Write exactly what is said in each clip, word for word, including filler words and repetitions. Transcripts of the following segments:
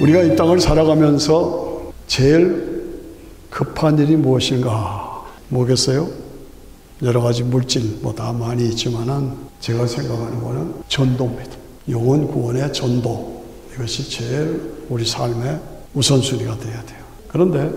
우리가 이 땅을 살아가면서 제일 급한 일이 무엇인가? 뭐겠어요? 여러 가지 물질 뭐 다 많이 있지만은 제가 생각하는 거는 전도입니다. 영혼 구원의 전도. 이것이 제일 우리 삶의 우선순위가 돼야 돼요. 그런데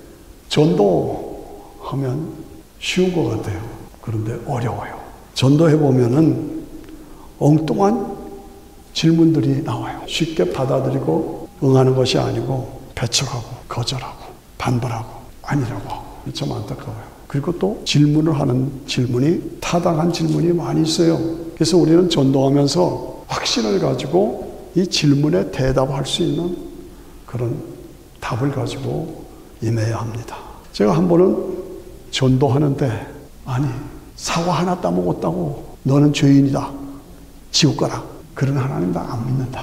전도하면 쉬운 것 같아요. 그런데 어려워요. 전도해보면은 엉뚱한 질문들이 나와요. 쉽게 받아들이고 응하는 것이 아니고 배척하고 거절하고 반발하고 아니라고 하고. 참 안타까워요. 그리고 또 질문을 하는 질문이 타당한 질문이 많이 있어요. 그래서 우리는 전도하면서 확신을 가지고 이 질문에 대답할 수 있는 그런 답을 가지고 임해야 합니다. 제가 한 번은 전도하는데 아니 사과 하나 따먹었다고 너는 죄인이다. 지옥 가라. 그런 하나님 나 안 믿는다.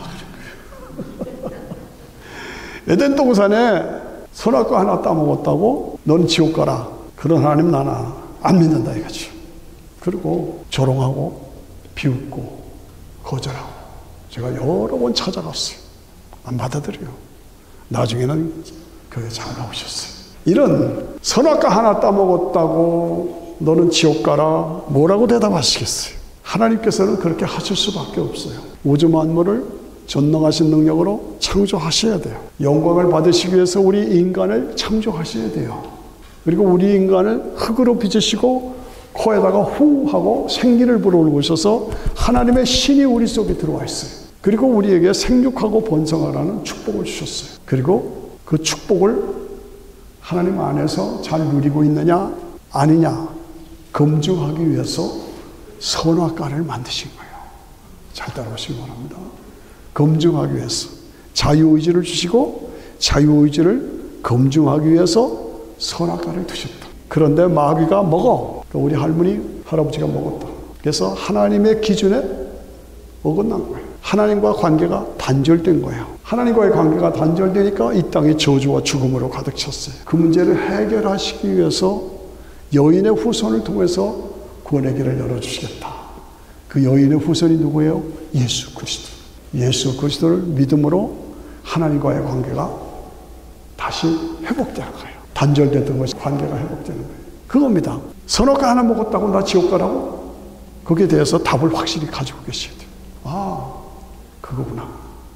에덴 동산에 선악과 하나 따먹었다고 너는 지옥 가라. 그런 하나님 나는 안 믿는다 이거죠. 그리고 조롱하고 비웃고 거절하고 제가 여러 번 찾아갔어요. 안 받아들여요. 나중에는 그게 잘 나오셨어요. 이런 선악과 하나 따먹었다고 너는 지옥 가라. 뭐라고 대답하시겠어요? 하나님께서는 그렇게 하실 수밖에 없어요. 우주 만물을 전능하신 능력으로 창조하셔야 돼요. 영광을 받으시기 위해서 우리 인간을 창조하셔야 돼요. 그리고 우리 인간을 흙으로 빚으시고 코에다가 후 하고 생기를 불어넣으셔서 하나님의 신이 우리 속에 들어와 있어요. 그리고 우리에게 생육하고 번성하라는 축복을 주셨어요. 그리고 그 축복을 하나님 안에서 잘 누리고 있느냐 아니냐 검증하기 위해서 선악과를 만드신 거예요. 잘 따라오시기 바랍니다. 검증하기 위해서 자유의지를 주시고 자유의지를 검증하기 위해서 선악과를 두셨다. 그런데 마귀가 먹어. 우리 할머니, 할아버지가 먹었다. 그래서 하나님의 기준에 어긋난 거예요. 하나님과 관계가 단절된 거예요. 하나님과의 관계가 단절되니까 이 땅이 저주와 죽음으로 가득 찼어요. 그 문제를 해결하시기 위해서 여인의 후손을 통해서 구원의 길을 열어주시겠다. 그 여인의 후손이 누구예요? 예수 그리스도. 예수 그리스도를 믿음으로 하나님과의 관계가 다시 회복되는 거예요. 단절됐던 것이 관계가 회복되는 거예요. 그겁니다. 선악과 하나 먹었다고 나 지옥 가라고? 거기에 대해서 답을 확실히 가지고 계셔야 돼요. 아, 그거구나.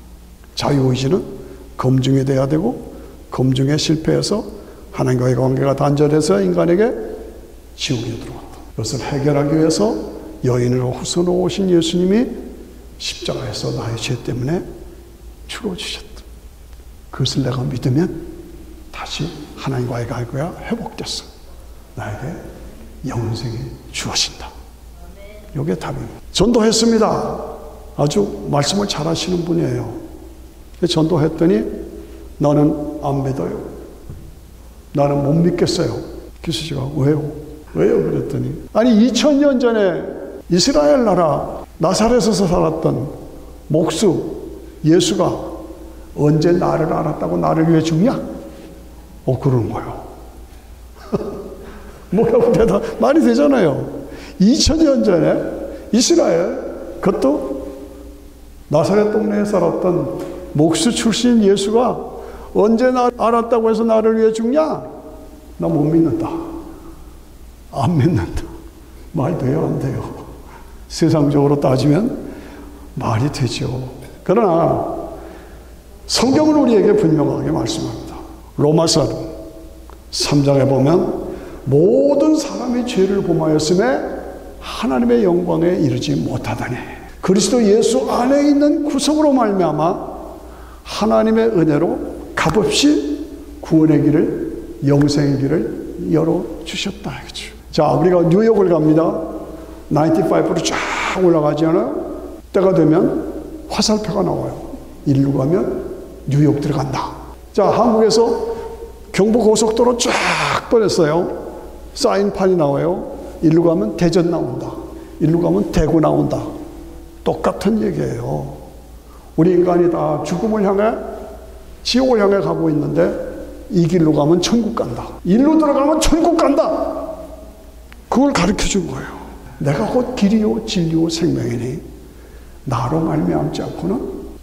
자유의지는 검증이 돼야 되고 검증에 실패해서 하나님과의 관계가 단절해서 인간에게 지옥에 들어왔다. 그것을 해결하기 위해서 여인으로 후손으로 오신 예수님이 십자가에서 나의 죄 때문에 죽어주셨다. 그것을 내가 믿으면 다시 하나님과의 관계가 회복됐어. 나에게 영생이 주어진다. 이게 답입니다. 전도했습니다. 아주 말씀을 잘하시는 분이에요. 전도했더니 나는 안 믿어요. 나는 못 믿겠어요. 그래서 제가 왜요? 왜요? 그랬더니 아니 이천 년 전에 이스라엘 나라 나사렛에서 살았던 목수 예수가 언제 나를 알았다고 나를 위해 죽냐? 어, 그러는 거예요. 뭐라고 대답, 말이 되잖아요. 이천 년 전에 이스라엘, 그것도 나사렛 동네에 살았던 목수 출신 예수가 언제 나 알았다고 해서 나를 위해 죽냐? 나 못 믿는다. 안 믿는다. 말 돼요, 안 돼요? 세상적으로 따지면 말이 되죠. 그러나 성경은 우리에게 분명하게 말씀합니다. 로마서 삼 장에 보면 모든 사람이 죄를 범하였음에 하나님의 영광에 이르지 못하다니 그리스도 예수 안에 있는 구속으로 말미암아 하나님의 은혜로 값없이 구원의 길을 영생의 길을 열어주셨다. 그렇죠? 자, 우리가 뉴욕을 갑니다. 구십오로 쫙 올라가지 않아요? 때가 되면 화살표가 나와요. 일로 가면 뉴욕 들어간다. 자, 한국에서 경부고속도로 쫙 뻗었어요. 사인판이 나와요. 일로 가면 대전 나온다. 일로 가면 대구 나온다. 똑같은 얘기예요. 우리 인간이 다 죽음을 향해 지옥을 향해 가고 있는데 이 길로 가면 천국 간다. 일로 들어가면 천국 간다. 그걸 가르쳐 준 거예요. 내가 곧 길이요 진리요 생명이니 나로 말미암지 않고는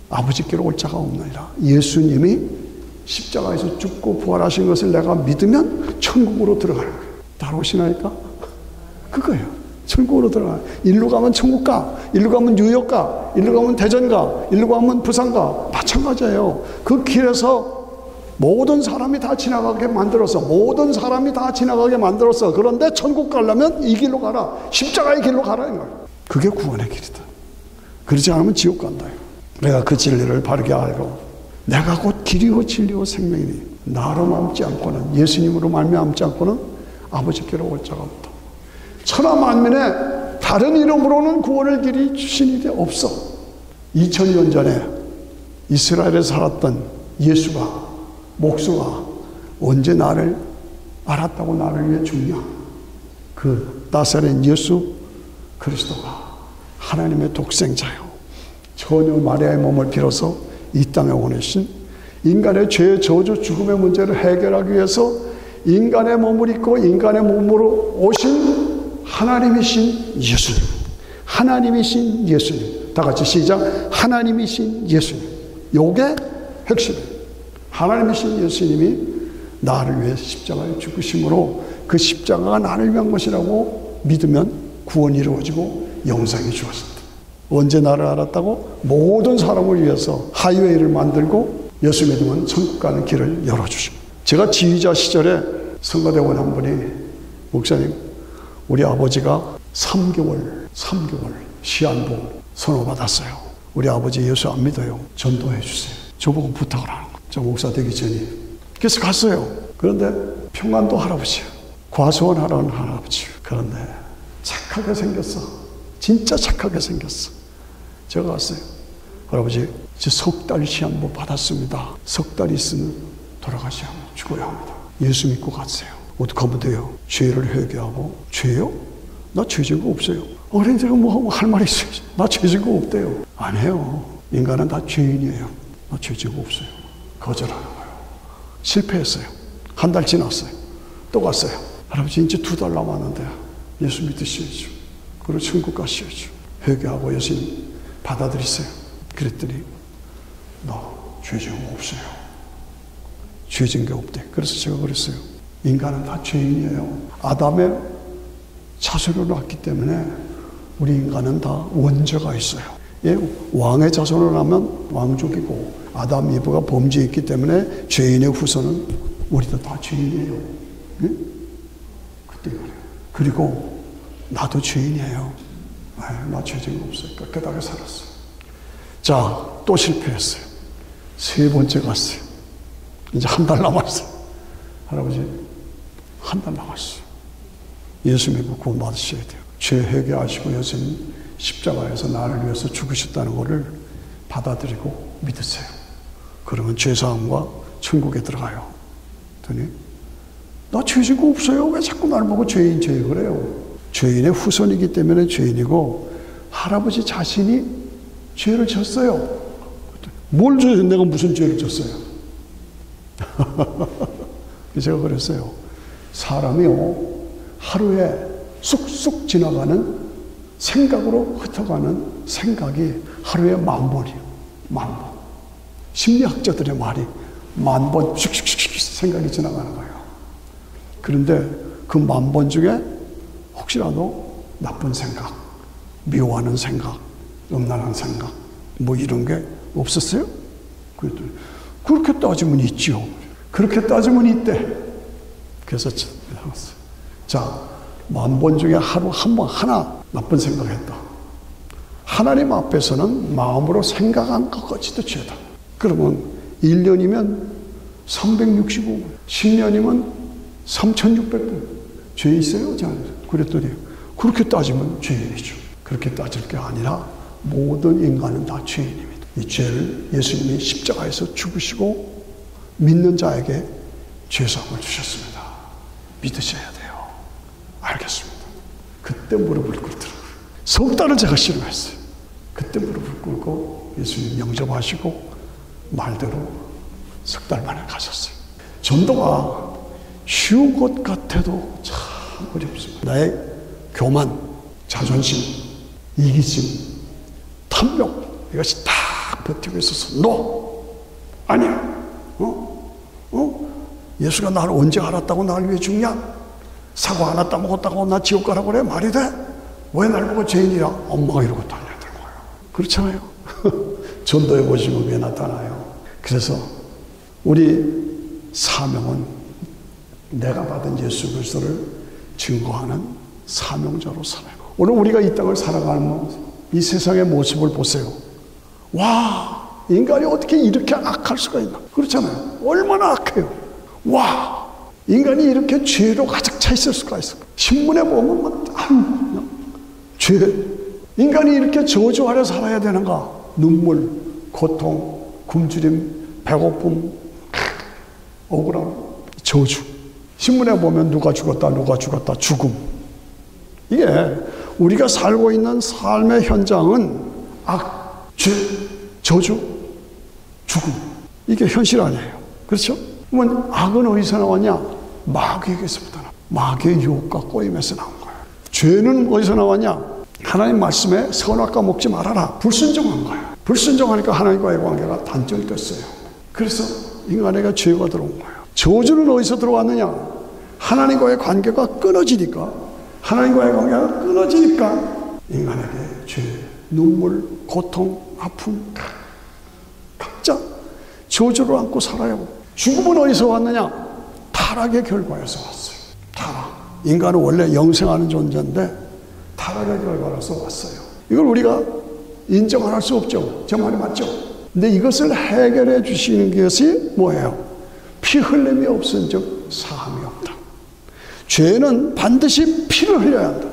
아버지께로 올 자가 없느니라. 예수님이 십자가에서 죽고 부활하신 것을 내가 믿으면 천국으로 들어가는 거예요. 따라오시나니까? 그거예요. 천국으로 들어가. 일로 가면 천국 가, 일로 가면 뉴욕 가, 일로 가면 대전 가, 일로 가면 부산 가. 마찬가지예요. 그 길에서 모든 사람이 다 지나가게 만들어서, 모든 사람이 다 지나가게 만들어서, 그런데 천국 가려면 이 길로 가라. 십자가의 길로 가라는 거예요. 그게 구원의 길이다. 그러지 않으면 지옥 간다. 내가 그 진리를 바르게 알고, 내가 곧 길이요 진리요 생명이니 나로 남지 않고는, 예수님으로 말미암지 않고는 아버지께로 올 자가 없다. 천하 만민에 다른 이름으로는 구원의 길이 주신 일이 없어. 이천 년 전에 이스라엘에 살았던 예수가, 목수가 언제 나를 알았다고 나를 위해 죽냐? 그 나사렛 예수 그리스도가 하나님의 독생자요, 처녀 마리아의 몸을 빌어서 이 땅에 오내신, 인간의 죄, 저주, 죽음의 문제를 해결하기 위해서 인간의 몸을 입고 인간의 몸으로 오신 하나님이신 예수님. 하나님이신 예수님. 다 같이 시작. 하나님이신 예수님. 요게 핵심이에요. 하나님이신 예수님이 나를 위해 십자가에 죽으심으로 그 십자가가 나를 위한 것이라고 믿으면 구원이 이루어지고 영생이 주어진다. 언제 나를 알았다고? 모든 사람을 위해서 하이웨이를 만들고 예수 믿으면 천국 가는 길을 열어주십니다. 제가 지휘자 시절에 성가대원 한 분이, 목사님, 우리 아버지가 삼 개월, 삼 개월 시한부 선고받았어요. 우리 아버지 예수 안 믿어요. 전도해 주세요. 저보고 부탁을 하는 거예요. 저 목사 되기 전에. 그래서 갔어요. 그런데 평안도 할아버지, 과수원 하라는 할아버지. 그런데 착하게 생겼어. 진짜 착하게 생겼어. 제가 갔어요. 할아버지, 이제 석 달 시한부 받았습니다. 석 달 있으면 돌아가셔야 합니다. 죽어야 합니다. 예수 믿고 갔어요. 어떻게 하면 돼요? 죄를 회개하고. 죄요? 나 죄진 거 없어요. 어린 제가 뭐 할 말이 있어요. 나 죄진 거 없대요. 안 해요. 인간은 다 죄인이에요. 나 죄진 거 없어요. 거절하는 거예요. 실패했어요. 한 달 지났어요. 또 갔어요. 할아버지, 이제 두 달 남았는데 예수 믿으셔야죠. 그리고 천국 가셔야죠. 회개하고 예수님 받아들이세요. 그랬더니 나 죄진 거 없어요. 죄진 게 없대. 그래서 제가 그랬어요. 인간은 다 죄인이에요. 아담의 자손으로 왔기 때문에 우리 인간은 다 원죄가 있어요. 예, 왕의 자손으로 나면 왕족이고, 아담, 이브가 범죄했기 때문에 죄인의 후손은 우리도 다 죄인이에요. 예? 그때 그래요. 그리고 나도 죄인이에요. 아, 나 죄진 거 없어요. 깨끗하게 살았어요. 자, 또 실패했어요. 세 번째 갔어요. 이제 한 달 남았어요. 할아버지, 한 달 남았어요. 예수 믿고 구원 받으셔야 돼요. 죄 회개하시고 예수님 십자가에서 나를 위해서 죽으셨다는 것을 받아들이고 믿으세요. 그러면 죄사함과 천국에 들어가요. 그랬더니 나 죄진 거 없어요. 왜 자꾸 나를 보고 죄인 죄 그래요? 죄인의 후손이기 때문에 죄인이고, 할아버지 자신이 죄를 졌어요. 뭘 죄? 내가 무슨 죄를 졌어요? 제가 그랬어요. 사람이요, 하루에 쑥쑥 지나가는 생각으로 흩어가는 생각이 하루에 만 번이에요. 만 번. 심리학자들의 말이 만 번 슉슉슉 생각이 지나가는 거예요. 그런데 그 만 번 중에 혹시라도 나쁜 생각, 미워하는 생각, 음란한 생각, 뭐 이런 게 없었어요? 그랬더니 그렇게 따지면 있지요. 그렇게 따지면 있대. 그래서 자, 만 번 중에 하루 한 번 하나 나쁜 생각했다. 하나님 앞에서는 마음으로 생각한 것까지도 죄다. 그러면 일 년이면 삼백육십오 번, 십 년이면 삼천육백 번 죄 있어요? 자, 그랬더니 그렇게 따지면 죄인이죠. 그렇게 따질 게 아니라 모든 인간은 다 죄인입니다. 이 죄를 예수님이 십자가에서 죽으시고 믿는 자에게 죄사함을 주셨습니다. 믿으셔야 돼요. 알겠습니다. 그때 무릎을 꿇더라고요. 석 달을 제가 싫어했어요. 그때 무릎을 꿇고 예수님 영접하시고 말대로 석 달 만에 가셨어요. 전도가 쉬운 것 같아도 참 어렵습니다. 나의 교만, 자존심, 이기심, 탐욕, 이것이 다 버티고 있어서 너 아니야. 어? 어? 예수가 나를 언제 알았다고 나를 위해 죽냐? 사고 하나 따먹었다고 나 지옥 가라고 그래? 말이 돼? 왜 날 보고 죄인이라? 엄마가 이러고 달려들 거예요. 그렇잖아요. 전도해 보시면 그게 나타나요. 그래서 우리 사명은 내가 받은 예수 그리스도를 증거하는 사명자로 살아요. 오늘 우리가 이 땅을 살아가는 이 세상의 모습을 보세요. 와, 인간이 어떻게 이렇게 악할 수가 있나? 그렇잖아요. 얼마나 악해요. 와, 인간이 이렇게 죄로 가득 차 있을 수가 있을까? 신문에 보면 뭐, 아유, 죄. 인간이 이렇게 저주 아래 살아야 되는가? 눈물, 고통, 굶주림, 배고픔, 억울함, 저주. 신문에 보면 누가 죽었다, 누가 죽었다, 죽음. 이게 우리가 살고 있는 삶의 현장은 악, 죄, 저주, 죽음. 이게 현실 아니에요. 그렇죠? 그러면 악은 어디서 나왔냐? 마귀에게서부터 나와. 마귀의 유혹과 꼬임에서 나온 거예요. 죄는 어디서 나왔냐? 하나님 말씀에 선악과 먹지 말아라. 불순종한 거예요. 불순종하니까 하나님과의 관계가 단절됐어요. 그래서 인간에게 죄가 들어온 거예요. 저주는 어디서 들어왔느냐? 하나님과의 관계가 끊어지니까, 하나님과의 관계가 끊어지니까 인간에게 죄, 눈물, 고통, 아픔, 각자 저주를 안고 살아요. 죽음은 어디서 왔느냐? 타락의 결과에서 왔어요. 타락. 인간은 원래 영생하는 존재인데 타락의 결과로서 왔어요. 이걸 우리가 인정 안 할 수 없죠. 저 말이 맞죠? 근데 이것을 해결해 주시는 것이 뭐예요? 피 흘림이 없은 즉 사함이 없다. 죄는 반드시 피를 흘려야 한다.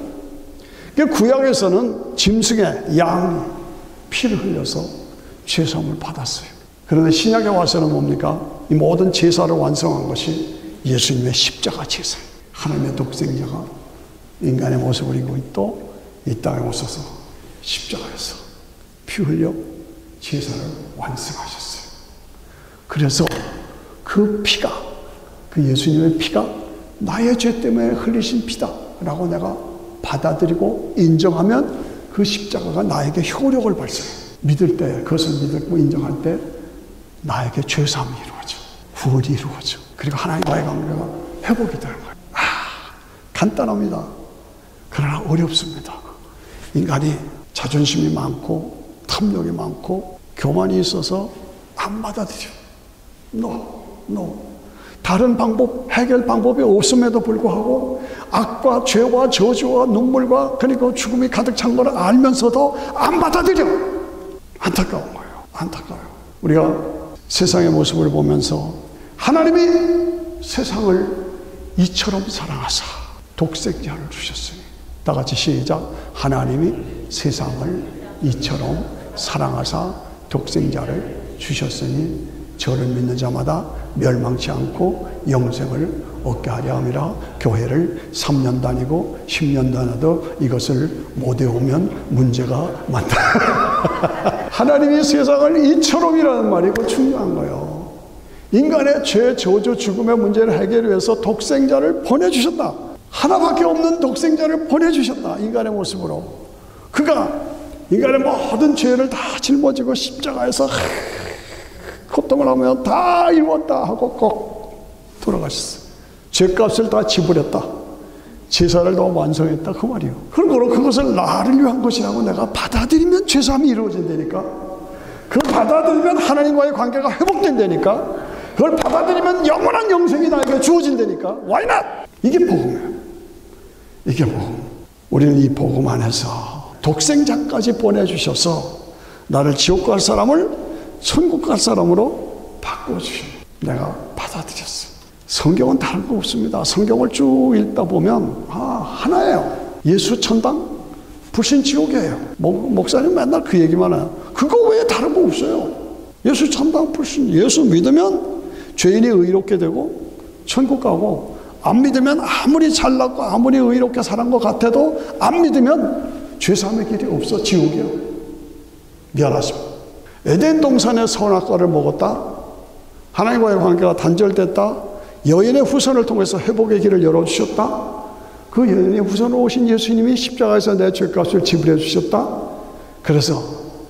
구약에서는 짐승의 양이 피를 흘려서 죄사함을 받았어요. 그런데 신약에 와서는 뭡니까? 이 모든 제사를 완성한 것이 예수님의 십자가 제사. 하나님의 독생자가 인간의 모습을 입고 또 이 땅에 오셔서 십자가에서 피 흘려 제사를 완성하셨어요. 그래서 그 피가, 그 예수님의 피가 나의 죄 때문에 흘리신 피다라고 내가 받아들이고 인정하면 그 십자가가 나에게 효력을 발생해요. 믿을 때, 그것을 믿고 인정할 때 나에게 죄사함이 이루어져. 구원이 이루어져. 그리고 하나님과의 관계가 회복이 되는 거예요. 아, 간단합니다. 그러나 어렵습니다. 인간이 자존심이 많고 탐욕이 많고 교만이 있어서 안 받아들여. No, no. 다른 방법, 해결 방법이 없음에도 불구하고 악과 죄와 저주와 눈물과 그리고 죽음이 가득 찬 걸 알면서도 안 받아들여. 안타까운 거예요. 안타까워요. 우리가 세상의 모습을 보면서 하나님이 세상을 이처럼 사랑하사 독생자를 주셨으니, 다 같이 시작. 하나님이 세상을 이처럼 사랑하사 독생자를 주셨으니 저를 믿는 자마다 멸망치 않고 영생을 얻게 하려 함이라. 교회를 삼 년 다니고 십 년 다녀도 이것을 못 외우면 문제가 많다. 하나님이 세상을 이처럼이라는 말이 그 중요한 거예요. 인간의 죄, 저주, 죽음의 문제를 해결하기 위해서 독생자를 보내주셨다. 하나밖에 없는 독생자를 보내주셨다. 인간의 모습으로. 그가 인간의 모든 죄를 다 짊어지고 십자가에서 고통을 하며 다 이루었다 하고 꼭 돌아가셨어요. 죄값을 다 지불했다. 제사를 다 완성했다. 그 말이에요. 그러므로 그것을 나를 위한 것이라고 내가 받아들이면 죄사함이 이루어진다니까. 그걸 받아들이면 하나님과의 관계가 회복된다니까. 그걸 받아들이면 영원한 영생이 나에게 주어진다니까. Why not? 이게 복음이에요. 이게 복음. 우리는 이 복음 안에서 독생자까지 보내주셔서 나를 지옥 갈 사람을 천국 갈 사람으로 바꿔주신, 내가 받아들였어요. 성경은 다른 거 없습니다. 성경을 쭉 읽다 보면 아, 하나예요. 예수 천당, 불신 지옥이에요. 목, 목사님 맨날 그 얘기만 해요. 그거 외에 다른 거 없어요. 예수 천당, 불신. 예수 믿으면 죄인이 의롭게 되고 천국 가고, 안 믿으면 아무리 잘났고 아무리 의롭게 살은 것 같아도 안 믿으면 죄사함의 길이 없어. 지옥이요. 미안하십니다. 에덴 동산의 선악과를 먹었다. 하나님과의 관계가 단절됐다. 여인의 후손을 통해서 회복의 길을 열어주셨다. 그 여인의 후손으로 오신 예수님이 십자가에서 내 죄값을 지불해 주셨다. 그래서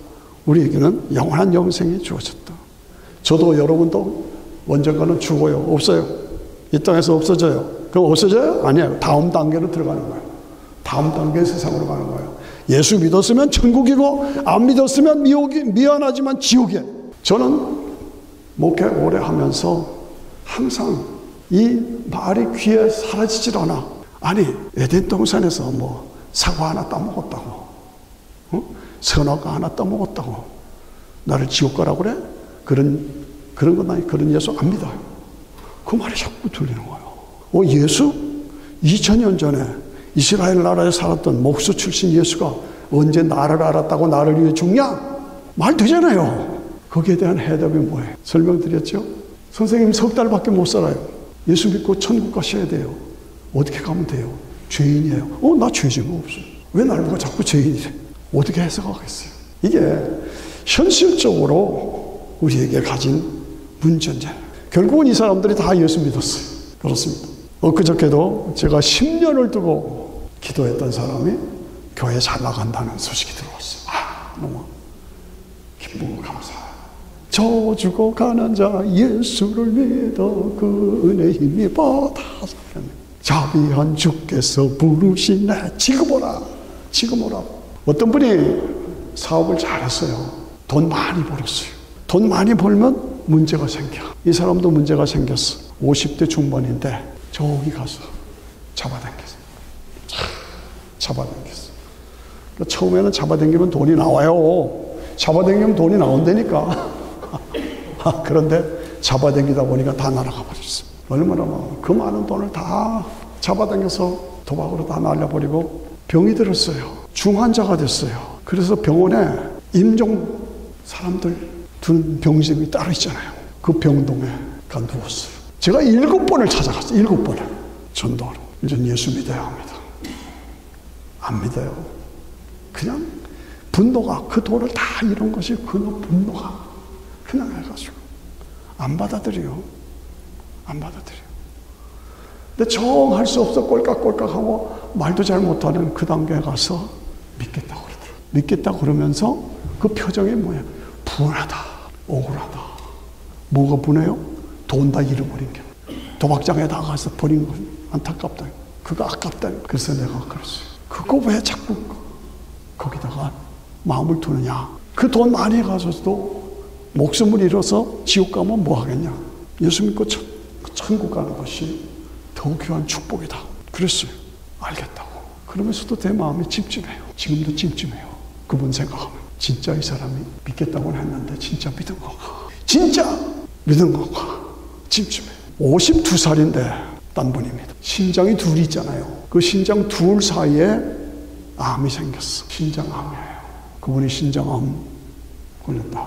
우리에게는 영원한 영생이 주어졌다. 저도 여러분도 언젠가는 죽어요. 없어요. 이 땅에서 없어져요. 그럼 없어져요? 아니에요. 다음 단계로 들어가는 거예요. 다음 단계 세상으로 가는 거예요. 예수 믿었으면 천국이고 안 믿었으면 미혹이, 미안하지만 지옥이에요. 저는 목회 오래 하면서 항상 이 말이 귀에 사라지질 않아. 아니 에덴 동산에서 뭐 사과 하나 따먹었다고, 어? 선악과 하나 따먹었다고 나를 지옥 가라고 그래? 그런 그런 건 아니. 그런 예수 안 믿어요. 그 말이 자꾸 들리는 거예요. 어, 예수? 이천 년 전에 이스라엘 나라에 살았던 목수 출신 예수가 언제 나를 알았다고 나를 위해 죽냐? 말 되잖아요. 거기에 대한 해답이 뭐예요? 설명드렸죠? 선생님 석 달밖에 못 살아요. 예수 믿고 천국 가셔야 돼요. 어떻게 가면 돼요? 죄인이에요. 어, 나 죄진 거 없어요. 왜 날 보고 자꾸 죄인이래? 어떻게 해석하겠어요? 이게 현실적으로 우리에게 가진 문제인데 결국은 이 사람들이 다 예수 믿었어요. 그렇습니다. 엊그저께도 제가 십 년을 두고 기도했던 사람이 교회 잘 나간다는 소식이 들어왔어요. 아, 너무 기쁘고 감사해요. 저 죽어가는 자 예수를 믿어 그 은혜 힘이 받아서 자비한 주께서 부르시네. 지금 오라. 지금 오라. 어떤 분이 사업을 잘했어요. 돈 많이 벌었어요. 돈 많이 벌면 문제가 생겨. 이 사람도 문제가 생겼어. 오십 대 중반인데 저기 가서 잡아당겼어. 잡아당겼어. 그러니까 처음에는 잡아당기면 돈이 나와요. 잡아당기면 돈이 나온다니까. 그런데 잡아당기다 보니까 다 날아가 버렸어. 얼마나 많아. 그 많은 돈을 다 잡아당겨서 도박으로 다 날려버리고 병이 들었어요. 중환자가 됐어요. 그래서 병원에 임종 사람들 둔 병실이 따로 있잖아요. 그 병동에 가 누웠어요. 제가 일곱 번을 찾아갔어요. 일곱 번을. 전도하러. 이제 예수 믿어야 합니다. 안 믿어요. 그냥 분노가, 그 돈을 다 잃은 것이 그 분노가 그냥 해가지고 안 받아들여요. 안 받아들여요. 근데 정 할 수 없어 꼴깍꼴깍하고 말도 잘 못하는 그 단계에 가서 믿겠다고 그러더라고요. 믿겠다고 그러면서 그 표정이 뭐야? 분하다, 억울하다. 뭐가 분해요? 돈 다 잃어버린 게. 도박장에 나가서 버린 건 안타깝다. 그거 아깝다. 그래서 내가 그랬어요. 그거 왜 자꾸 거기다가 마음을 두느냐. 그 돈 많이 가져도 목숨을 잃어서 지옥 가면 뭐 하겠냐. 예수 믿고 천, 천국 가는 것이 더 귀한 축복이다. 그랬어요. 알겠다고. 그러면서도 내 마음이 찜찜해요. 지금도 찜찜해요. 그분 생각하면. 진짜 이 사람이 믿겠다고는 했는데 진짜 믿은 건가? 진짜 믿은 건가? 찜찜해. 오십두 살인데 딴 분입니다. 신장이 둘이 있잖아요. 그 신장 둘 사이에 암이 생겼어. 신장암이에요. 그분이 신장암 걸렸다.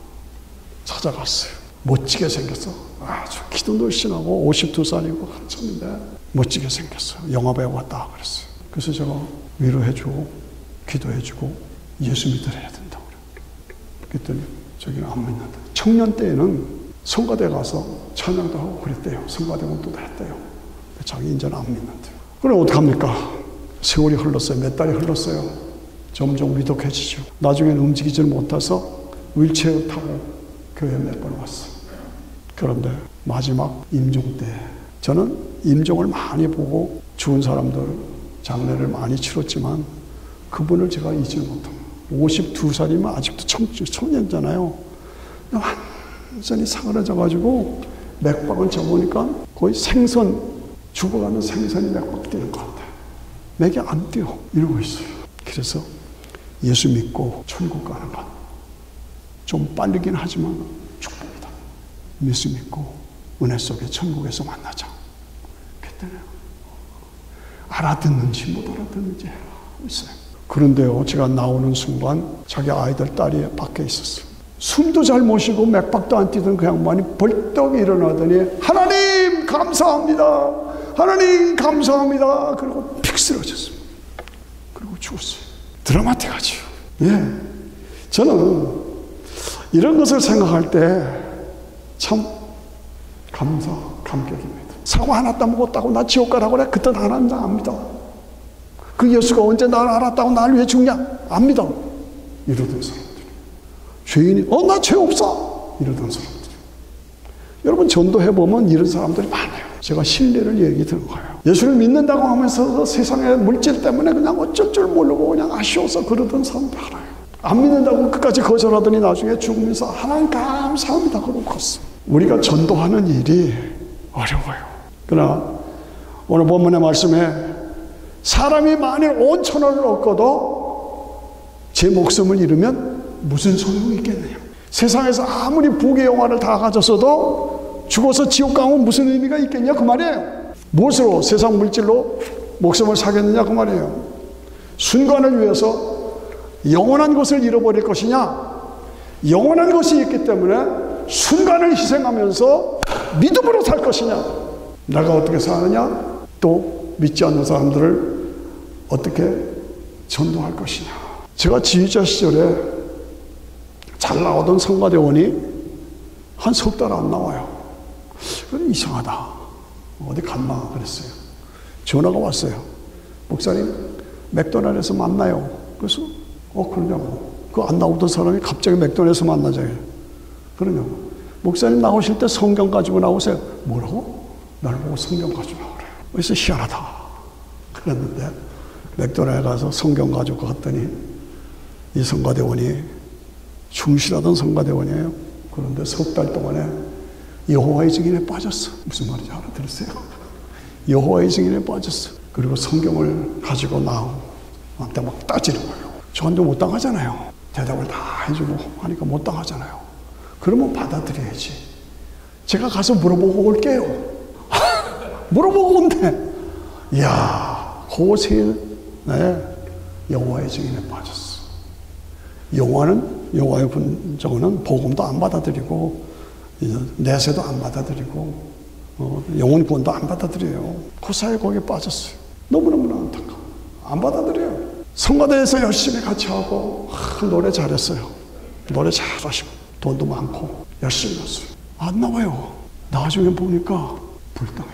찾아갔어요. 멋지게 생겼어. 아주 키도 늘씬하고 오십두 살이고 한참인데 멋지게 생겼어요. 영화배우 왔다 그랬어요. 그래서 제가 위로해주고 기도해주고 예수 믿으래야 된다고 그래요. 그랬더니 저기는 안 믿는다. 청년 때에는 성가대 가서 찬양도 하고 그랬대요. 성가대 공부도 했대요. 자기 이제는 안 믿는데요. 그럼 어떡합니까? 세월이 흘렀어요. 몇 달이 흘렀어요. 점점 위독해지죠. 나중에는 움직이질 못해서 휠체어 타고 교회에 몇 번 왔어요. 그런데 마지막 임종 때 저는 임종을 많이 보고 죽은 사람들 장례를 많이 치렀지만 그분을 제가 잊지 못합니다. 오십두 살이면 아직도 청, 청년잖아요. 완전히 사그러져가지고 맥박을 접으니까 거의 생선, 죽어가는 생선이 맥박 뛰는 것 같아요. 맥이 안 뛰어. 이러고 있어요. 그래서 예수 믿고 천국 가는 것. 좀 빠르긴 하지만 축복이다. 예수 믿고 은혜 속에 천국에서 만나자. 그때는 알아듣는지 못 알아듣는지 있어요. 그런데요, 제가 나오는 순간 자기 아이들 딸이 밖에 있었어요. 숨도 잘 못 쉬고 맥박도 안 뛰던 그 양반이 벌떡 일어나더니 하나님 감사합니다. 하나님 감사합니다. 그리고 픽 쓰러졌습니다. 그리고 죽었어요. 드라마틱하죠. 예, 저는 이런 것을 생각할 때 참 감사, 감격입니다. 사과 하나 따먹었다고 나 지옥 가라고 그래? 그땐 하나님 나 안 믿어. 그 예수가 언제 나를 알았다고 나를 왜 죽냐? 안 믿어. 이러던 사람들이. 죄인이 어 나 죄 없어 이러던 사람들. 여러분 전도해보면 이런 사람들이 많아요. 제가 신뢰를 얘기 들은 거예요. 예수를 믿는다고 하면서 세상의 물질 때문에 그냥 어쩔 줄 모르고 그냥 아쉬워서 그러던 사람들 많아요. 안 믿는다고 끝까지 거절하더니 나중에 죽으면서 하나님 감사합니다 그러고 갔어. 우리가 전도하는 일이 어려워요. 그러나 오늘 본문의 말씀에 사람이 만일 온천을 얻고도 제 목숨을 잃으면 무슨 소용이 있겠느냐. 세상에서 아무리 부귀 영화를 다 가졌어도 죽어서 지옥 가면 무슨 의미가 있겠냐 그 말이에요. 무엇으로 세상 물질로 목숨을 사겠느냐 그 말이에요. 순간을 위해서 영원한 것을 잃어버릴 것이냐, 영원한 것이 있기 때문에 순간을 희생하면서 믿음으로 살 것이냐, 내가 어떻게 사느냐, 또 믿지 않는 사람들을 어떻게 전도할 것이냐. 제가 지휘자 시절에 잘 나오던 성가대원이 한 석 달 안 나와요. 그래 이상하다. 어디 갔나 그랬어요. 전화가 왔어요. 목사님 맥도날드에서 만나요. 그래서 어 그러냐고. 그 안 나오던 사람이 갑자기 맥도날드에서 만나자요. 그러냐고. 목사님 나오실 때 성경 가지고 나오세요. 뭐라고? 나를 보고 성경 가지고 나오래요. 그래서 희한하다. 그랬는데 맥도날드 가서 성경 가지고 갔더니 이 성가대원이 충실하던 성가대원이에요. 그런데 석 달 동안에 여호와의 증인에 빠졌어. 무슨 말인지 알아들으세요? 여호와의 증인에 빠졌어. 그리고 성경을 가지고 나한테 막 따지는 거예요. 저한테 못 당하잖아요. 대답을 다 해주고 하니까 못 당하잖아요. 그러면 받아들여야지. 제가 가서 물어보고 올게요. 물어보고 온대. 이야, 그새 네, 여호와의 증인에 빠졌어. 여호와는 여호와의 분정은 복음도 안 받아들이고 내세도 안 받아들이고 어, 영혼 구원도 안 받아들여요. 그 사이에 거기에 빠졌어요. 너무너무나 안타까워. 안 받아들여요. 성가대에서 열심히 같이 하고 하, 노래 잘했어요. 노래 잘하시고 돈도 많고 열심히 했어요. 안 나와요. 나중에 보니까 불당해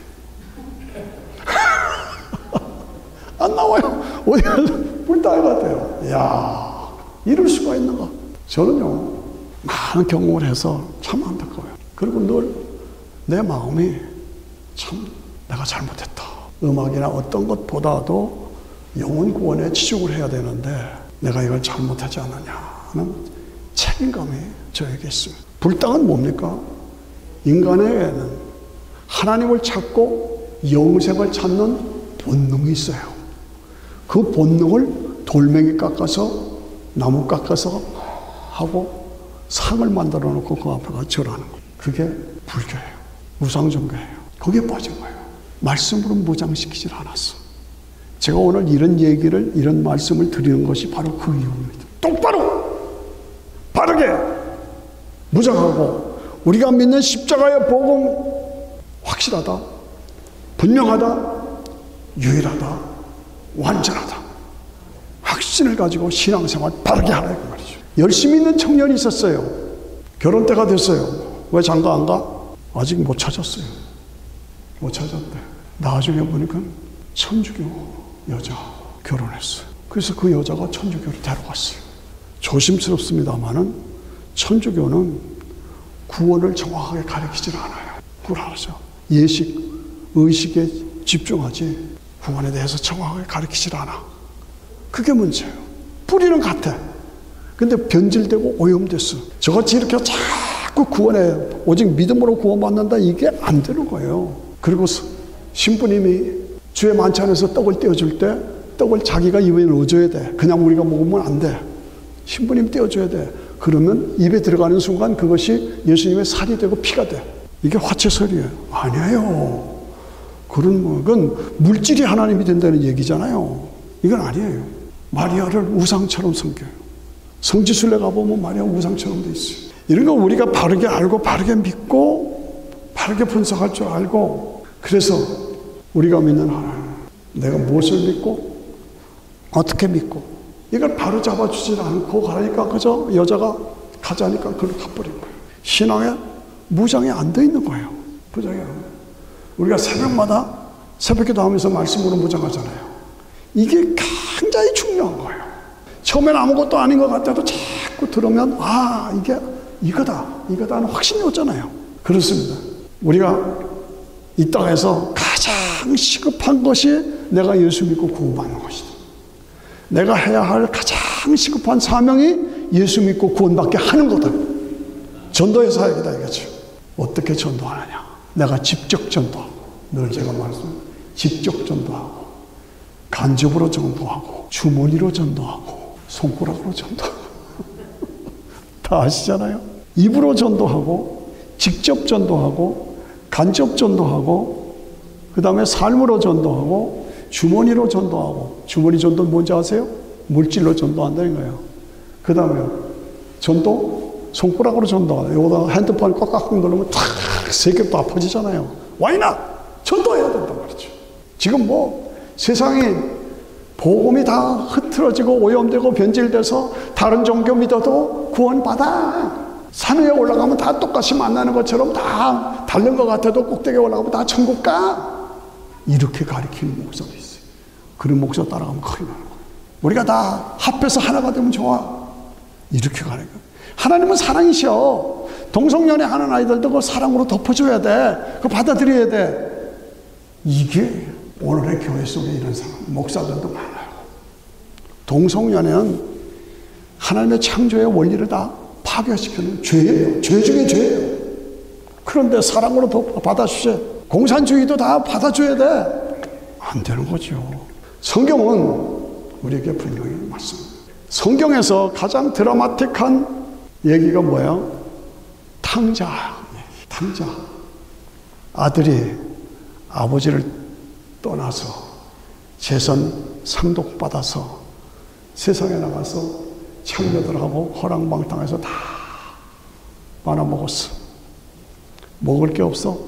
갔대. 안 나와요. 어디 불당해 갔대요. 이야, 이럴 수가 있는가. 저는요 많은 경험을 해서 참 안타까워요. 그리고 늘 내 마음이 참 내가 잘못했다. 음악이나 어떤 것보다도 영혼 구원에 치중을 해야 되는데 내가 이걸 잘못하지 않았냐 하는 책임감이 저에게 있습니다. 불당은 뭡니까? 인간에게는 하나님을 찾고 영생을 찾는 본능이 있어요. 그 본능을 돌멩이 깎아서 나무 깎아서 하고 상을 만들어 놓고 그 앞에가 절하는 거예요. 그게 불교예요. 우상종교예요. 거기에 빠진 거예요. 말씀으로 무장시키질 않았어. 제가 오늘 이런 얘기를, 이런 말씀을 드리는 것이 바로 그 이유입니다. 똑바로, 바르게, 무장하고, 우리가 믿는 십자가의 복음 확실하다, 분명하다, 유일하다, 완전하다. 확신을 가지고 신앙생활 바르게 하라 그 말이죠. 열심히 있는 청년이 있었어요. 결혼 때가 됐어요. 왜 장가 안 가? 아직 못 찾았어요. 못 찾았대. 나중에 보니까 천주교 여자 결혼했어요. 그래서 그 여자가 천주교를 데려갔어요. 조심스럽습니다만은 천주교는 구원을 정확하게 가르치질 않아요. 그걸 알아서 예식, 의식에 집중하지 구원에 대해서 정확하게 가르치질 않아. 그게 문제예요. 뿌리는 같아. 근데 변질되고 오염됐어. 저같이 이렇게 자꾸 구원해. 오직 믿음으로 구원받는다. 이게 안 되는 거예요. 그리고 신부님이 주의 만찬에서 떡을 떼어줄 때 떡을 자기가 입에 넣어줘야 돼. 그냥 우리가 먹으면 안 돼. 신부님 떼어줘야 돼. 그러면 입에 들어가는 순간 그것이 예수님의 살이 되고 피가 돼. 이게 화채설이에요. 아니에요. 그런 뭐, 그건 물질이 하나님이 된다는 얘기잖아요. 이건 아니에요. 마리아를 우상처럼 섬겨요. 성지순례 가보면 마리아 우상처럼 돼 있어요. 이런 거 우리가 바르게 알고 바르게 믿고 바르게 분석할 줄 알고, 그래서 우리가 믿는 하나님, 내가 무엇을 믿고 어떻게 믿고 이걸 바로 잡아주지 않고 가라니까 그저 여자가 가자니까 그걸 가버린 거예요. 신앙에 무장이 안 돼 있는 거예요. 무장이 안 돼. 우리가 새벽마다 새벽기도 하면서 말씀으로 무장하잖아요. 이게 굉장히 중요한 거예요. 처음엔 아무것도 아닌 것 같아도 자꾸 자꾸 들으면 아 이게 이거다 이거다 하는 확신이 오잖아요. 그렇습니다. 우리가 이 땅에서 가장 시급한 것이 내가 예수 믿고 구원받는 것이다. 내가 해야 할 가장 시급한 사명이 예수 믿고 구원받게 하는 거다. 전도의 사역이다 이거죠. 어떻게 전도하느냐. 내가 직접 전도하고, 늘 제가 말씀드린 직접 전도하고, 간접으로 전도하고, 주머니로 전도하고, 손가락으로 전도하고 다 아시잖아요. 입으로 전도하고, 직접 전도하고, 간접 전도하고, 그 다음에 삶으로 전도하고, 주머니로 전도하고. 주머니 전도는 뭔지 아세요? 물질로 전도한다는 거예요. 그 다음에 전도, 손가락으로 전도하고, 여기다 핸드폰 꽉꽉 누르면 탁 세겹도 아파지잖아요. 와이나 전도해야 된단 말이죠. 지금 뭐 세상이 복음이 다 흐트러지고 오염되고 변질돼서 다른 종교 믿어도 구원받아. 산 위에 올라가면 다 똑같이 만나는 것처럼 다 다른 것 같아도 꼭대기에 올라가면 다 천국 가. 이렇게 가리키는 목사도 있어요. 그런 목사 따라가면 큰일 나는 거예요. 우리가 다 합해서 하나가 되면 좋아. 이렇게 가는 거예요. 하나님은 사랑이셔. 동성연애 하는 아이들도 그 사랑으로 덮어줘야 돼. 그거 받아들여야 돼. 이게 오늘의 교회 속에 이런 사람, 목사들도 많아요. 동성연애는 하나님의 창조의 원리를 다 파괴시키는 죄예요. 죄 중에 죄예요. 그런데 사랑으로 받아주세요. 공산주의도 다 받아줘야 돼. 안 되는 거죠. 성경은 우리에게 분명히 맞습니다. 성경에서 가장 드라마틱한 얘기가 뭐예요? 탕자. 탕자. 아들이 아버지를 떠나서 재산 상독받아서 세상에 나가서 창녀들하고 허랑방탕해서 다 말아먹었어. 먹을 게 없어.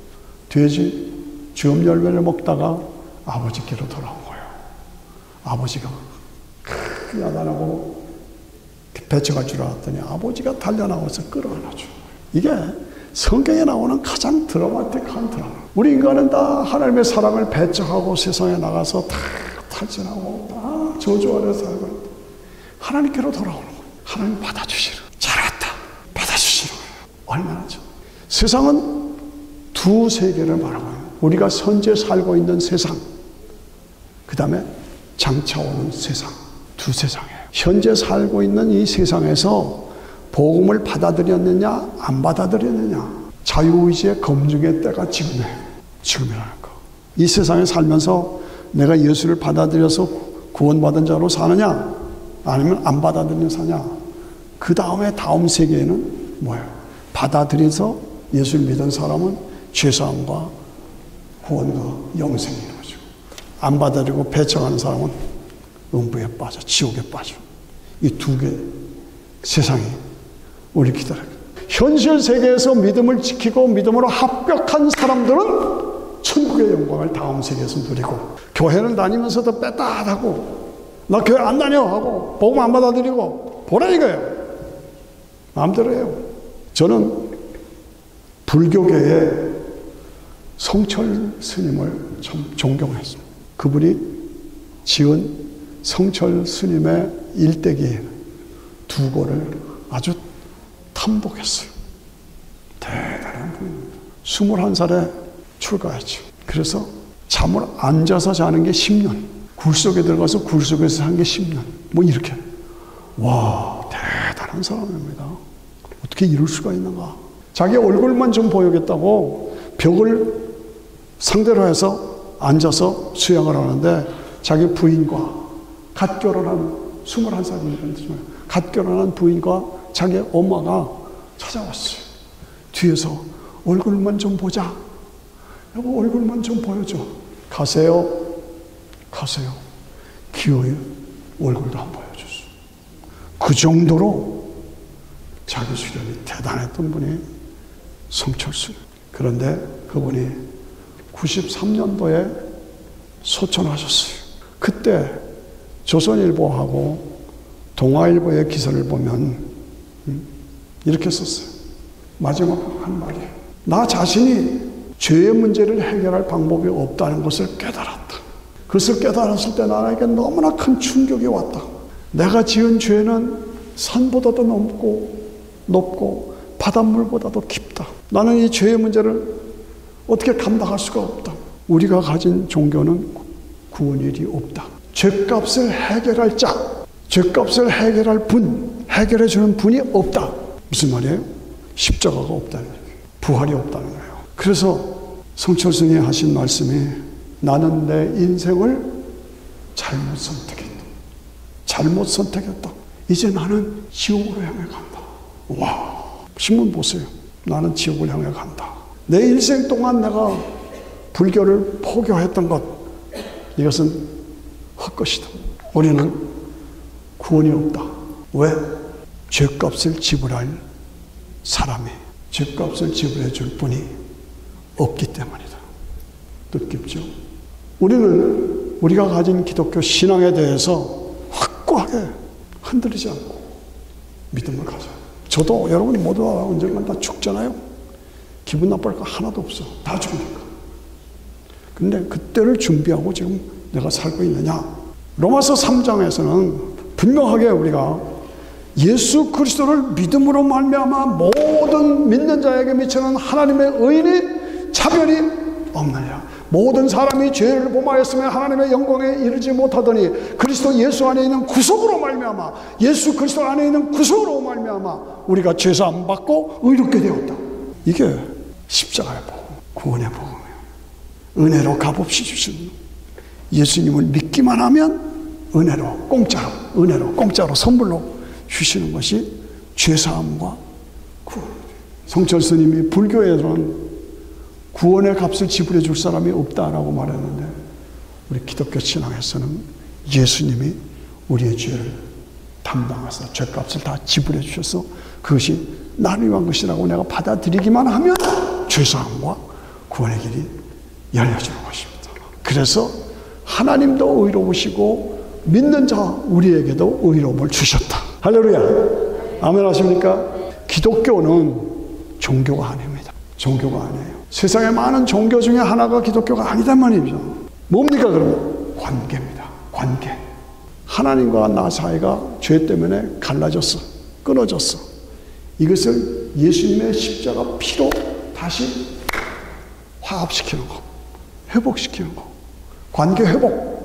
돼지 주엄 열매를 먹다가 아버지께로 돌아온 거예요. 아버지가 크 야단하고 배척할 줄 알았더니 아버지가 달려나와서 끌어안아줘. 이게 성경에 나오는 가장 드라마틱한 드라마. 우리 인간은 다 하나님의 사랑을 배척하고 세상에 나가서 다 탈진하고 다 저주 아래 살고 있다. 하나님께로 돌아오는 거예요. 하나님 받아주시라. 잘 왔다. 받아주시라. 얼마나 좋아. 세상은 두 세계를 말하고요. 우리가 현재 살고 있는 세상, 그 다음에 장차 오는 세상, 두 세상이에요. 현재 살고 있는 이 세상에서 복음을 받아들였느냐 안 받아들였느냐, 자유의지의 검증의 때가 지금이에요. 지금이라는 거. 이 세상에 살면서 내가 예수를 받아들여서 구원받은 자로 사느냐 아니면 안 받아들이는 사냐. 그 다음에 다음 세계에는 뭐예요? 받아들여서 예수를 믿은 사람은 죄사함과 구원과 영생인 거죠. 안 받아들이고 배척하는 사람은 음부에 빠져, 지옥에 빠져. 이 두 개 세상이 우리 기다려요. 현실 세계에서 믿음을 지키고 믿음으로 합격한 사람들은 천국의 영광을 다음 세계에서 누리고, 교회를 다니면서도 빼따하고 나 교회 안 다녀 하고 복음 안 받아들이고 보라 이거예요. 마음대로 해요. 저는 불교계의 성철 스님을 참 존경했습니다. 그분이 지은 성철 스님의 일대기 두 권을 아주 탐독했어요. 대단한 분입니다. 스물한 살에 출가했죠. 그래서 잠을 앉아서 자는 게 십 년, 굴 속에 들어가서 굴 속에서 산 게 십 년, 뭐 이렇게. 와, 대단한 사람입니다. 어떻게 이럴 수가 있는가. 자기 얼굴만 좀 보여겠다고 벽을 상대로 해서 앉아서 수양을 하는데, 자기 부인과 갓 결혼한 스물한 살이니까 갓 결혼한 부인과 자기 엄마가 찾아왔어요. 뒤에서 얼굴만 좀 보자. 여보 얼굴만 좀 보여줘. 가세요. 가세요. 기어이 얼굴도 안 보여줬어. 그 정도로 자기 수련이 대단했던 분이 성철수. 그런데 그분이 구십삼 년도에 소천하셨어요. 그때 조선일보하고 동아일보의 기사를 보면 이렇게 썼어요. 마지막 한 말이에요. 나 자신이 죄의 문제를 해결할 방법이 없다는 것을 깨달았다. 그것을 깨달았을 때 나에게 너무나 큰 충격이 왔다. 내가 지은 죄는 산보다도 높고 높고 바닷물보다도 깊다. 나는 이 죄의 문제를 어떻게 감당할 수가 없다. 우리가 가진 종교는 구원일이 없다. 죄값을 해결할 자, 죄값을 해결할 분, 해결해 주는 분이 없다. 무슨 말이에요? 십자가가 없다는 거예요. 부활이 없다는 거예요. 그래서 성철스님이 하신 말씀이 나는 내 인생을 잘못 선택했다. 잘못 선택했다. 이제 나는 지옥으로 향해 간다. 와, 신문 보세요. 나는 지옥을 향해 간다. 내 일생 동안 내가 불교를 포교했던 것, 이것은 헛것이다. 우리는 구원이 없다. 왜? 죄값을 지불할 사람이, 죄값을 지불해 줄 분이 없기 때문이다. 뜻깊죠? 우리는 우리가 가진 기독교 신앙에 대해서 확고하게 흔들리지 않고 믿음을 가져요. 저도 여러분 모두 언젠간 다 죽잖아요. 기분 나쁠 거 하나도 없어. 다 죽으니까. 근데 그때를 준비하고 지금 내가 살고 있느냐? 로마서 삼 장에서는 분명하게 우리가 예수 그리스도를 믿음으로 말미암아 모든 믿는 자에게 미치는 하나님의 의인이 차별이 없느냐. 모든 사람이 죄를 범하였으면 하나님의 영광에 이르지 못하더니 그리스도 예수 안에 있는 구속으로 말미암아, 예수 그리스도 안에 있는 구속으로 말미암아 우리가 죄사함 받고 의롭게 되었다. 이게 십자가의 복음, 구원의 복음이에요. 은혜로 값없이 주신, 예수님을 믿기만 하면 은혜로 공짜로, 은혜로 공짜로 선물로 주시는 것이 죄사함과 구원입니다. 성철 스님이 불교에서는 구원의 값을 지불해 줄 사람이 없다라고 말했는데, 우리 기독교 신앙에서는 예수님이 우리의 죄를 담당하사 죄값을 다 지불해 주셔서 그것이 나를 위한 것이라고 내가 받아들이기만 하면 죄사함과 구원의 길이 열려지는 것입니다. 그래서 하나님도 의로우시고 믿는 자 우리에게도 의로움을 주셨다. 할렐루야. 아멘 하십니까? 기독교는 종교가 아닙니다. 종교가 아니에요. 세상에 많은 종교 중에 하나가 기독교가 아니단 말이죠. 뭡니까 그러면? 관계입니다. 관계. 하나님과 나 사이가 죄 때문에 갈라졌어. 끊어졌어. 이것을 예수님의 십자가 피로 다시 화합시키는 거. 회복시키는 거. 관계 회복.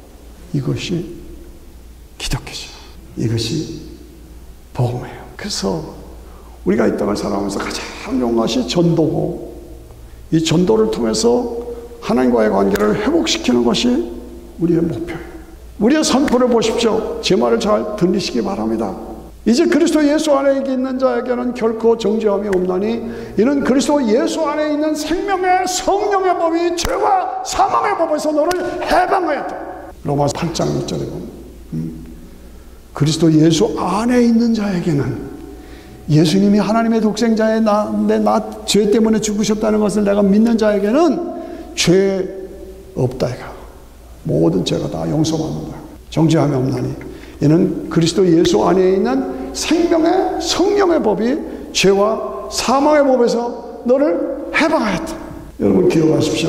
이것이 기독교죠. 이것이 복음이에요. 그래서 우리가 이 땅을 살아가면서 가장 용한 것이 전도고, 이 전도를 통해서 하나님과의 관계를 회복시키는 것이 우리의 목표예요. 우리의 선포를 보십시오. 제 말을 잘 들으시기 바랍니다. 이제 그리스도 예수 안에 있는 자에게는 결코 정죄함이 없나니 이는 그리스도 예수 안에 있는 생명의 성령의 법이 죄와 사망의 법에서 너를 해방하였다. 로마서 팔 장 일 절에 보면 음. 그리스도 예수 안에 있는 자에게는, 예수님이 하나님의 독생자의 나, 내 나 죄 때문에 죽으셨다는 것을 내가 믿는 자에게는 죄 없다 이가. 모든 죄가 다 용서받는다. 정죄함이 없나니 이는 그리스도 예수 안에 있는 생명의 성령의 법이 죄와 사망의 법에서 너를 해방하였다. 여러분 기억하십시오.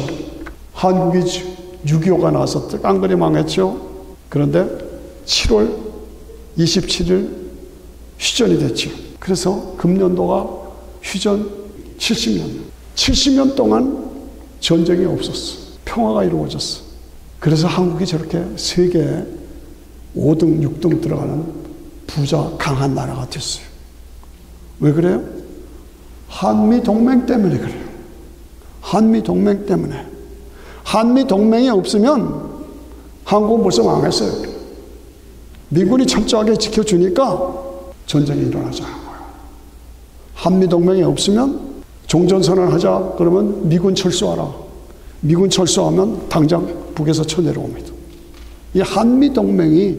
한국이 육이오가 나서 깡그리 망했죠. 그런데 칠월 이십칠일 휴전이 됐죠. 그래서 금년도가 휴전 칠십 년. 칠십 년 동안 전쟁이 없었어. 평화가 이루어졌어. 그래서 한국이 저렇게 세계에 오 등, 육 등 들어가는 부자 강한 나라가 됐어요. 왜 그래요? 한미 동맹 때문에 그래요. 한미 동맹 때문에. 한미 동맹이 없으면 한국은 벌써 망했어요. 미군이 철저하게 지켜주니까 전쟁이 일어나지 않은 거예요. 한미 동맹이 없으면 종전선언을 하자 그러면 미군 철수하라. 미군 철수하면 당장 북에서 쳐내려옵니다. 이 한미 동맹이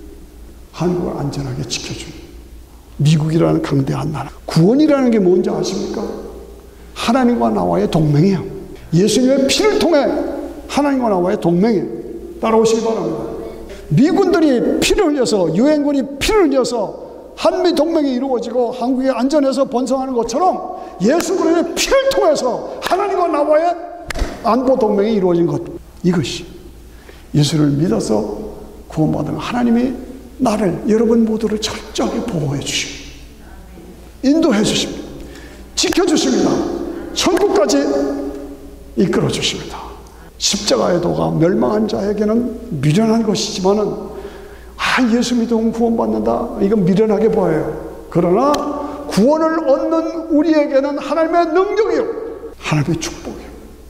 한국을 안전하게 지켜줍니다. 미국이라는 강대한 나라. 구원이라는 게 뭔지 아십니까? 하나님과 나와의 동맹이에요. 예수님의 피를 통해 하나님과 나와의 동맹이에요. 따라오시기 바랍니다. 미군들이 피를 흘려서, 유엔군이 피를 흘려서 한미 동맹이 이루어지고 한국이 안전해서 번성하는 것처럼 예수 그리스도의 피를 통해서 하나님과 나와의 안보 동맹이 이루어진 것. 이것이 예수를 믿어서 구원받은 하나님이 나를, 여러분 모두를 철저하게 보호해 주십니다. 인도해 주십니다. 지켜주십니다. 천국까지 이끌어 주십니다. 십자가의 도가 멸망한 자에게는 미련한 것이지만은, 아, 예수 믿으면 구원받는다, 이건 미련하게 보여요. 그러나 구원을 얻는 우리에게는 하나님의 능력이요, 하나님의 축복이요.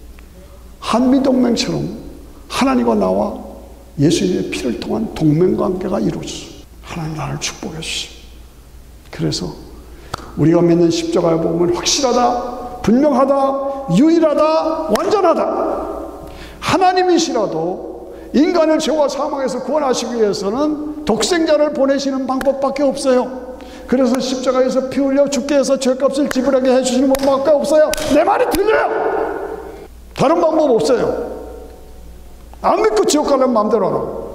한미동맹처럼 하나님과 나와 예수님의 피를 통한 동맹관계가 이루어졌어요. 하나님 나를 축복해 주십니다. 그래서 우리가 믿는 십자가의 복음은 확실하다, 분명하다, 유일하다, 완전하다. 하나님이시라도 인간을 죄와 사망에서 구원하시기 위해서는 독생자를 보내시는 방법밖에 없어요. 그래서 십자가에서 피 흘려 죽게 해서 죄값을 지불하게 해주시는 방법밖에 없어요. 내 말이 들려요? 다른 방법 없어요. 안 믿고 지옥 가려면 마음대로 하라고.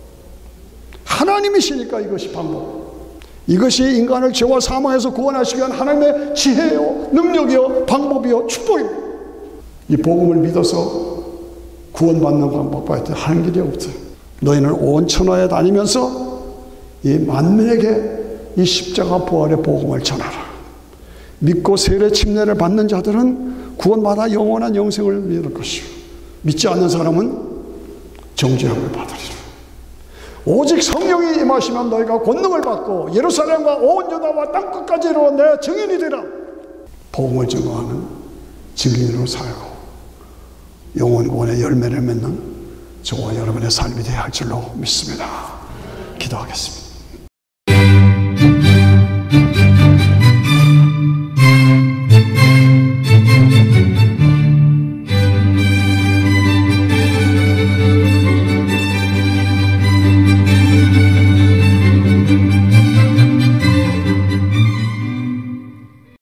하나님이시니까 이것이 방법. 이것이 인간을 죄와 사망에서 구원하시기 위한 하나님의 지혜요, 능력이요, 방법이요, 축복입니다. 이 복음을 믿어서 구원받는 방법밖에 하는 길이 없어요. 너희는 온 천하에 다니면서 이 만민에게 이 십자가 부활의 복음을 전하라. 믿고 세례 침례를 받는 자들은 구원받아 영원한 영생을 얻을 것이요, 믿지 않는 사람은 정죄함을 받으리라. 오직 성령이 임하시면 너희가 권능을 받고 예루살렘과 온 유다와 땅끝까지 이르러 내 증인이 되라. 복음을 증거하는 증인으로 살고 영원 구원의 열매를 맺는 저와 여러분의 삶이 되어야 할 줄로 믿습니다. 기도하겠습니다.